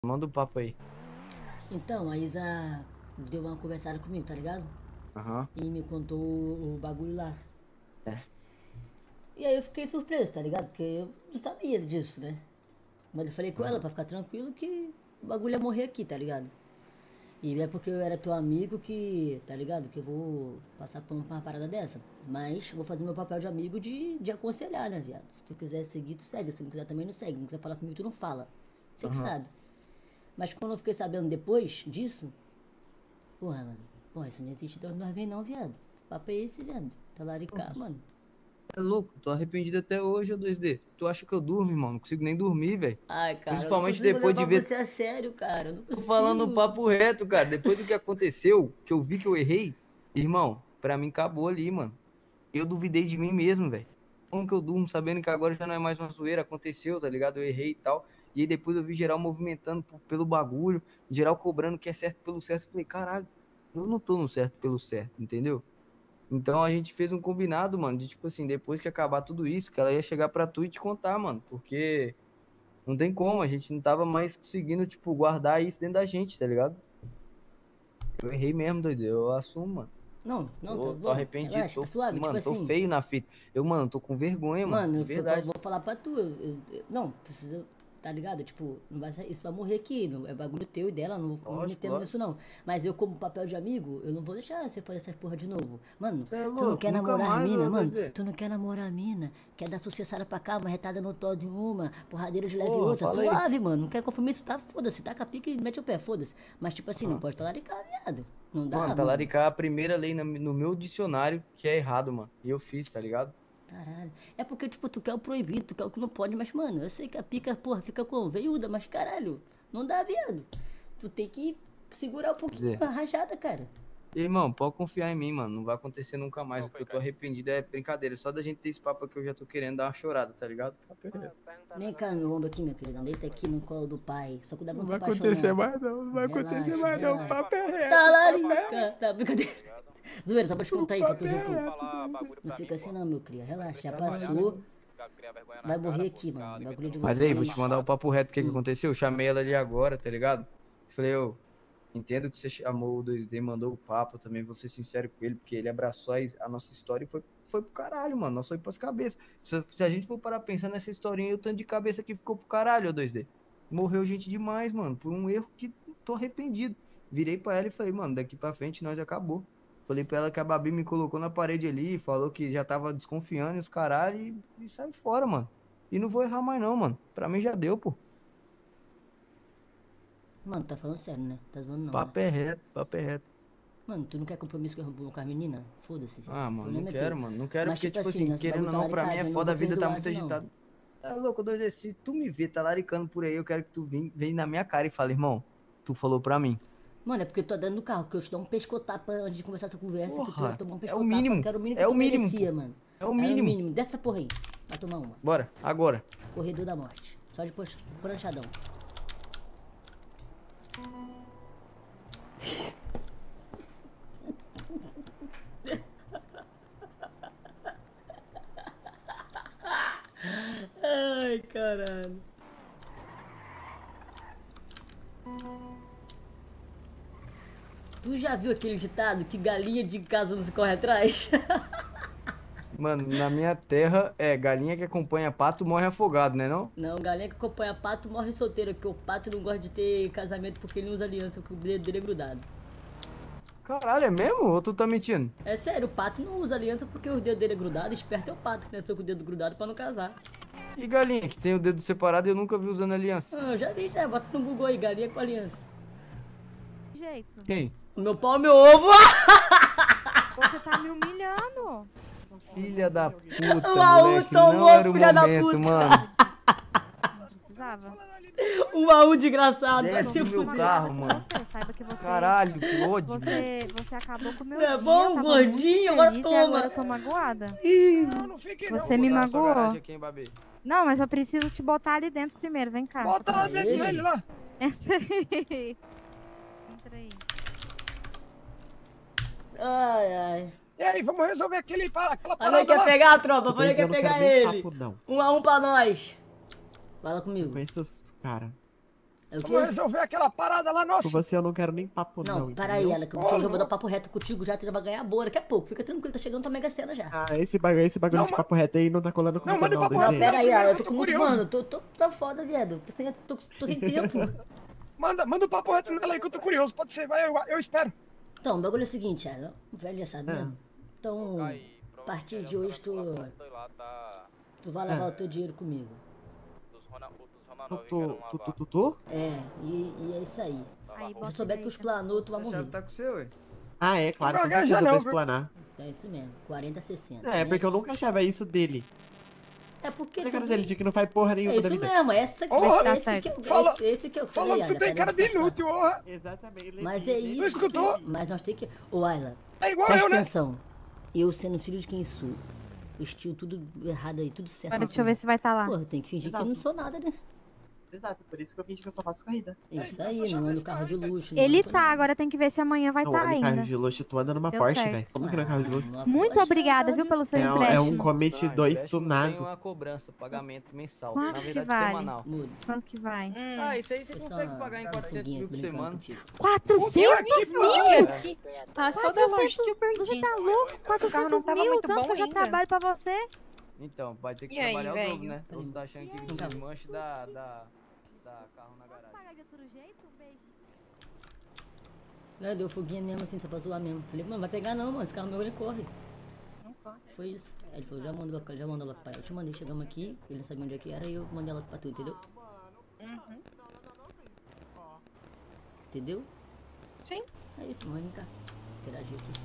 Manda o papo aí. Então, a Isa deu uma conversada comigo, tá ligado? Aham. E me contou o bagulho lá. É. E aí eu fiquei surpreso, tá ligado? Porque eu não sabia disso, né? Mas eu falei com ela Aham. pra ficar tranquilo que o bagulho ia morrer aqui, tá ligado? E é porque eu era teu amigo que, tá ligado? Que eu vou passar pano pra uma parada dessa. Mas vou fazer meu papel de amigo de aconselhar, né, viado? Se tu quiser seguir, tu segue. Se não quiser também não segue. Não quiser falar comigo, tu não fala. Você que Aham. sabe. Mas quando eu fiquei sabendo depois disso, porra, mano. Porra, isso não existe de nós vem não, viado. Que papo é esse, viado? Talaricar, Nossa, mano. é louco, tô arrependido até hoje, ô 2D. Tu acha que eu durmo, irmão? Não consigo nem dormir, velho. Ai, cara, eu não Principalmente consigo depois de levar ver. você a sério, cara. Eu não Tô falando um consigo. papo reto, cara. Depois do que aconteceu, que eu vi que eu errei, irmão, pra mim acabou ali, mano. Eu duvidei de mim mesmo, velho. Como que eu durmo sabendo que agora já não é mais uma zoeira? Aconteceu, tá ligado? Eu errei e tal. E aí depois eu vi geral movimentando pelo bagulho, geral cobrando que é certo pelo certo. Eu falei, caralho, eu não tô no certo pelo certo, entendeu? Então a gente fez um combinado, mano, de tipo assim, depois que acabar tudo isso, que ela ia chegar pra tu e te contar, mano, porque não tem como, a gente não tava mais conseguindo, tipo, guardar isso dentro da gente, tá ligado? Eu errei mesmo, doido, eu assumo, mano. Não, não, tá Tô bom. arrependido, Relaxa, tá suave. Tipo mano, tô assim, feio na fita. Mano, tô com vergonha, mano, mano, de eu verdade. vou falar pra tu. Não, precisa. Tá ligado? Tipo, não vai, isso vai morrer aqui. Não, é bagulho teu e dela. Não vou ficar me Lógico, metendo nisso, lógico. não. Mas eu, como papel de amigo, eu não vou deixar você fazer essa porra de novo. Mano, Você é tu não louco, quer nunca namorar a mais, mina, ô mano? 2D. Tu não quer namorar a mina? Quer dar sucessada pra cá, uma retada no todo de uma, porradeira de leve Porra, outra. fala aí. Suave, mano. Não quer compromisso, tá? Foda-se, taca a pica e mete o pé, foda-se. Mas, tipo assim, não Aham. pode talaricar, viado. Não Mano, dá, mano. talaricar é a primeira lei no meu dicionário que é errado, mano. E eu fiz, tá ligado? Caralho. É porque, tipo, tu quer o proibido, tu quer o que não pode, mas, mano, eu sei que a pica, porra, fica com veiuda, mas caralho, não dá, viado. Tu tem que segurar um pouquinho Dizer. a rajada, cara. Irmão, pode confiar em mim, mano. Não vai acontecer nunca mais. O que eu tô arrependido é brincadeira. Só da gente ter esse papo aqui eu já tô querendo dar uma chorada, tá ligado? Papo reto. Vem cá, meu ombro aqui, meu querido. Deita aqui no colo do pai. Só cuidado pra Não não se vai acontecer apaixonar. mais, não. Não vai acontecer Relaxa, mais, não. relaxa. Papo é reto, papo é Talarica. reto. Tá, brincadeira. Zoeira, só pra te contar aí, pra tu Papo ver um é pouco. reto, doido. Não fica assim não, meu cria. Relaxa, já É nóis, é passou. nóis. Vai morrer aqui, mano. O bagulho de Mas aí, vou te vocês. mandar o papo reto. O que que aconteceu? Eu chamei ela ali agora, tá ligado? Falei, ô, entendo que você chamou o 2D, mandou o papo. Eu também vou ser sincero com ele, porque ele abraçou a nossa história e foi pro caralho, mano. Nós foi pras cabeças. Se a gente for parar pensar nessa historinha, o tanto de cabeça que ficou pro caralho, ô 2D. Morreu gente demais, mano, por um erro que tô arrependido. Virei pra ela e falei, mano, daqui pra frente nós acabou. Falei pra ela que a Babi me colocou na parede ali, falou que já tava desconfiando e os caralho e saiu fora, mano. E não vou errar mais não, mano. Pra mim já deu, pô. Mano, tá falando sério, né? Tá zoando não, né? Papo é reto, papo é reto. Mano, tu não quer compromisso com a menina? Foda-se, viado. Ah, O mano, não problema é teu. quero, mano. Não quero Mas, porque, tipo tipo assim, assim, nesse bagulho querendo de ou não, pra mim é talaricagem, eu não foda, vou a vida tá perdoar muito assim, não. agitada. É louco, 2D, se tu me vê talaricando por aí, eu quero que tu vem na minha cara e fale, irmão, tu falou pra mim. Mano, é porque eu tô dentro do carro, que eu te dou um pescotapa antes de começar essa conversa, que tu ia Porra, tomar um é o pescotapa, que mínimo. era o mínimo que É o tu mínimo, merecia, pô. mano. É o Era o mínimo. mínimo. Dessa porra aí. Vai tomar uma. Bora, agora. Corredor da morte. Só de pranchadão. Ai, caralho. Tu já viu aquele ditado que galinha de casa não se corre atrás? Mano, na minha terra, galinha que acompanha pato morre afogado, né não? Não, galinha que acompanha pato morre solteiro, porque o pato não gosta de ter casamento porque ele não usa aliança, porque o dedo dele é grudado. Caralho, é mesmo? Ou tu tá mentindo? É sério, o pato não usa aliança porque o dedo dele é grudado. Esperto é o pato que nasceu com o dedo grudado pra não casar. E galinha que tem o dedo separado e eu nunca vi usando aliança? Ah, eu já vi, já. Bota no Google aí, galinha com aliança. Jeito. Quem? O meu pau, meu ovo. Você tá me humilhando. Filha da puta, O AU moleque. Não tomou, era o filha da momento, puta. mano. Não precisava. Um AU desgraçado, vai Desce se do meu fuder. carro, mano. Você saiba que Caralho, que ódio. você acabou com o meu Não é dia. bom, Eu tava gordinho? muito Agora feliz toma. E agora eu tô magoada. Não fique não. Você me Vou botar na sua magoou? garagem aqui, hein, Babi? Não, mas eu preciso te botar ali dentro primeiro. Vem cá. Bota lá Ah, dentro esse? dele lá. Entra aí. Entra aí. Ai, ai. E aí, vamos resolver aquela Falei parada que ia lá. pegar a tropa, Eu tô falei que ia dizendo, eu pegar quero nem ele. papo, não. 1 a 1 pra nós. Fala Eu comigo. conheço os caras. É o quê? Vamos resolver aquela parada lá, Com nossa. você eu não quero nem papo, não. Não, para entendeu? aí, ela, que eu vou dar papo reto contigo já, tu já vai ganhar boa daqui a pouco. Fica tranquilo, tá chegando tua Mega Sena já. Ah, esse bagulho Não, de papo reto aí não tá colando não, comigo manda não, papo Não, reto. desenho. pera aí, primeiro eu eu tô tô com muito, curioso. mano, tá foda, viado. Tô sem tempo. Manda o papo reto nela aí que eu tô curioso. Pode ser, vai, eu espero. Então, o bagulho é o seguinte, ela, o velho já sabe Ah. mesmo. Então, a partir de hoje tu vai lavar o teu dinheiro comigo. Tu? É, e é isso aí. Aí, Se bota você souber que direita. os planou, tu vai A morrer. chave tá com você, ué. Ah, é, claro, com Não vai certeza gaguejar eu vou não, explanar. Então é isso mesmo, 40, 60. É, né? porque eu nunca achava isso dele. É porque Na cara tu- dele, de que não faz porra É nenhuma da isso vida. mesmo, essa que Ô, tá esse certo. que eu Fala- esse que eu Falou que tu tem cara de inútil, porra. Exatamente. Mas é Levi, isso. Não escutou? Mas nós temos que. Ô, Ayla, É igual presta eu, né? atenção. Eu sendo filho de quem sou, estilo tudo errado aí, tudo certo. Agora deixa eu ver se vai estar lá. Pô, eu tenho que fingir Exato. que eu não sou nada, né? Exato, por isso que eu fingi que eu só faço corrida. Isso É, aí, então só não ando chama carro de esse cara, luxo. não Ele ando com tá, nada. agora tem que ver se amanhã vai Não estar anda em carro ainda. de luxo, tu anda numa Deu Porsche, certo. velho. Como que não é carro de luxo? Uma Muito Porsche, obrigada, carro viu, de- pelo seu É empréstimo. um Comete 2 empréstimo tunado. Tem uma cobrança, pagamento mensal. Quanto Na que verdade, vale? semanal. Mudo. Quanto que vai? Ah, isso aí você Foi só consegue uma pagar em 400 fuguinha mil por brincando semana. contigo. 400 mil? É. Passou da lojinha Você pertinho. tá louco? O carro 400 não tava mil? muito Tanto bom que eu já ainda. trabalho pra você. Então, vai ter que E aí, trabalhar o velho? dobro, né? Ou você tá achando que Tá. desmanche dá carro na Posso garagem. pagar de outro jeito? Um beijo. Não, deu foguinha mesmo assim, só pra zoar mesmo. Falei, mano, vai pegar não, mano, esse carro meu ele corre. Não corre. Foi isso. Aí ele falou, já mandou logo pra ela. Eu te mandei, chegamos aqui, ele não sabia onde é que era, e eu mandei logo pra tu, entendeu? Uhum. Entendeu? Sim. É isso, mano, vem cá. Interagir aqui.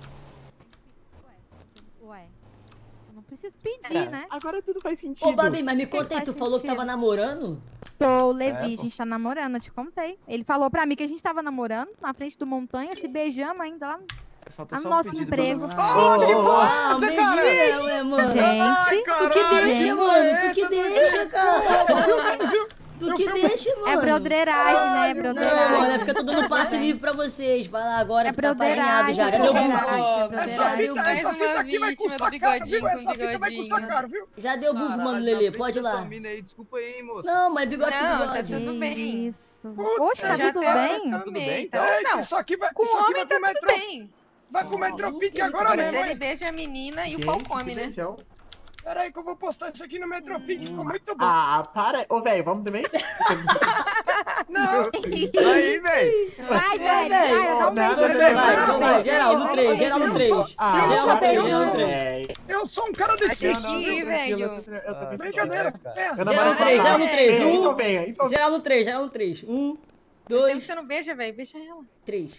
Ué, eu não preciso pedir, Cara, né? agora tudo faz sentido. Ô, Babi, mas me Que conta aí, faz tu falou que sentido. tava namorando? Tô, o Levi, É, a pô. gente tá namorando, eu te contei. Ele falou pra mim que a gente tava namorando na frente do montanha, se beijamos ainda lá. Falta Ah, só nosso o pedido emprego. Ah, um beijinho, né, mano? Gente, Tu que deixa, mano, tu que deixa, cara. Tu que deixa, mano. é broderagem, né? É Não, mano, é broderagem. porque eu tô dando passe livre pra vocês. Vai lá agora É que tá paranhado broderagem, já. é Cadê o broderagem, bufo? é Essa broderagem. fita, Mais essa uma fita aqui vai vítima custar do caro, viu? bigodinho Essa com fita vai custar bigodinho. caro, viu? Já deu bufo, mano, Lele, pode ir lá. Aí, desculpa aí, hein, moço. Não, mas bigode com Não, tá bigode. tudo bem. Isso. Puta, Oxe, tá Já tudo até bem? acostumei, Tudo bem, então, É, não. isso aqui vai, Com isso aqui homem vai tá pro tudo metro, bem. vai pro metropique agora Agora, se mesmo, ele hein? beija a menina e o Gente, pau que come, né? beijão. Pera aí que eu vou postar isso aqui no metropique, ficou muito bom. Ah, para. Ô, velho, vamos também? Não, Aí, velho. Vai, velho, velho. vai, dá um Nada, beijo. velho. Vai, então vai, geral no 3, geral no 3. Ah, Geral no para 3, aí, geral no 3. velho. eu sou um cara Aqui, difícil, Não, viu? velho. tranquilo, eu tô Ah, me Brincadeira. cara. É, Eu Geral no namoro 3, com geral no ela. 3. É, então venha, então Geral no 3, geral no 3. 1, Tempo 2, que você não beija, velho. Beija ela. 3.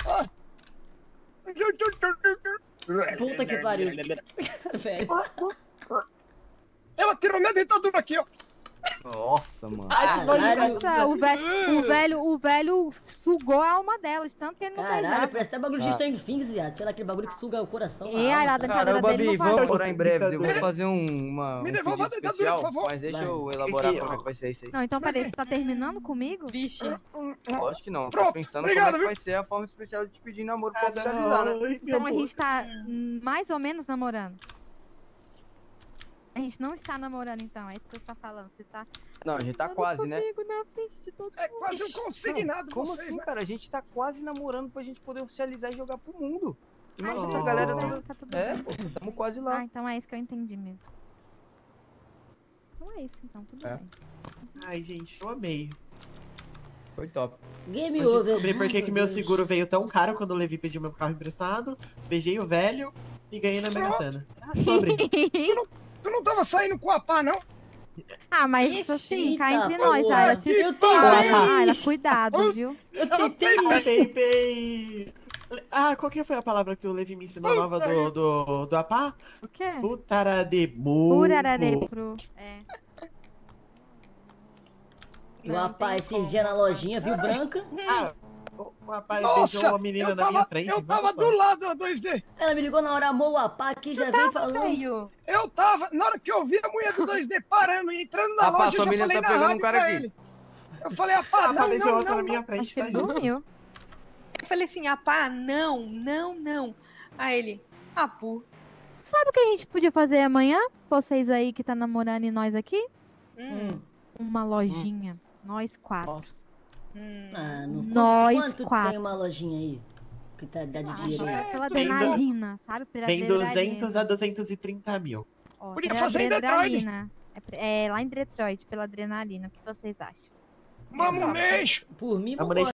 Puta que pariu. Velho. ela tirou minha dentadura aqui, ó. Nossa, mano. Caralho, Nossa, o velho sugou a alma dela, de tanto que ele não caralho, beijava. parece até bagulho de Stranger Things, viado. Sei lá, aquele bagulho que suga o coração. E aí, a alma, dentadura Caramba, dele Babi, não vamos vai. elaborar em breve. Eu vou fazer um Me devolva a pedido dentadura, especial, por favor. mas deixa Vai. eu elaborar Que- como é que vai ser isso aí. Não, então peraí, você tá terminando comigo? Vixe. Lógico que não. Tô Pronto, pensando obrigado, como é que viu? vai ser a forma especial de te pedir namoro pra Ah, oficializar, né? não, ai, Então meu a amor. gente tá mais ou menos namorando. A gente não está namorando, então. É isso que você tá falando. Você tá Não, a gente tá falando quase, né? comigo na frente de todo É quase um consignado Como vocês, assim, né? cara? A gente tá quase namorando pra gente poder oficializar e jogar pro mundo. Ah, Imagina então a galera tudo bem, toda. tá tudo É, bem. pô, tamo quase Ah, lá. então é isso que eu entendi mesmo. Então é isso, então, tudo É. bem. Ai, gente, eu amei. Foi top. Game Hoje eu over. descobri por que Ai, que meu Deus. seguro veio tão caro quando o Levi pediu meu carro emprestado. Beijei o velho e ganhei na Mega Sena. Ah, sobre. Tu não tava saindo com a pá, não? Ah, mas Ixi, isso assim, cá eita entre nós, porra. Ayla. Se... Eu Ayla, tentei. cuidado, viu? Eu tentei. Peipei. Ah, qual que foi a palavra que o Levi me ensinou nova do Apá? O quê? Putara de burro. Purararepro. É. O rapaz esses dias na lojinha, viu, branca? Ah, o Apá Nossa, beijou uma menina na minha frente. eu tava vamos só. do lado da 2D. Ela me ligou na hora, amor, o apá aqui já veio falando. Velho. Eu tava, na hora que eu vi a mulher do 2D parando e entrando na Rapaz, loja, eu sua já menina falei tá na pegando um rádio cara pra aqui. ele. Eu falei, Ah, apá, Apá beijou não, outra na não, minha Acho frente, que tá ele justo. dormiu. Eu falei assim, apá, não, não, não. Aí ele, apu. Sabe o que a gente podia fazer amanhã? Vocês aí que tá namorando e nós aqui? Hum. Uma lojinha. Nós 4. Ah, não. Nós Quanto quatro. tem uma lojinha aí? Que tá, dá de dinheiro aí? Pela Vem do- adrenalina, sabe? Pela Vem 200 a adrenalina. 230 mil. Ó, Podia pela fazer em Detroit. adrenalina. É lá em Detroit, pela adrenalina. O que vocês acham? Mamonês! Por mim, A vambora.